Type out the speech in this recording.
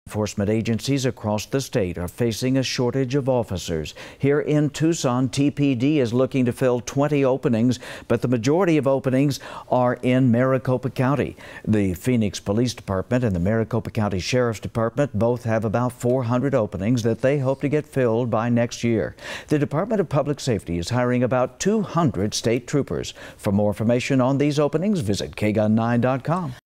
Enforcement agencies across the state are facing a shortage of officers. Here in Tucson, TPD is looking to fill 20 openings, but the majority of openings are in Maricopa County. The Phoenix Police Department and the Maricopa County Sheriff's Department both have about 400 openings that they hope to get filled by next year. The Department of Public Safety is hiring about 200 state troopers. For more information on these openings, visit kgun9.com.